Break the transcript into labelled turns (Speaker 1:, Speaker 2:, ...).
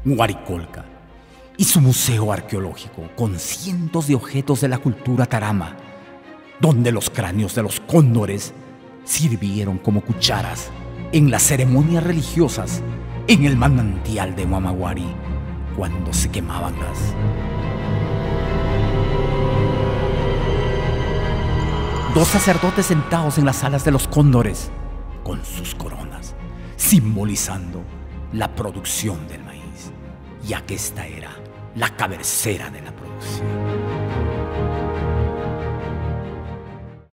Speaker 1: Huaricolca y su museo arqueológico con cientos de objetos de la cultura tarama, donde los cráneos de los cóndores sirvieron como cucharas en las ceremonias religiosas en el manantial de Mamaguari cuando se quemaban gas. Dos sacerdotes sentados en las alas de los cóndores con sus coronas, simbolizando la producción del maíz, ya que esta era la cabecera de la producción.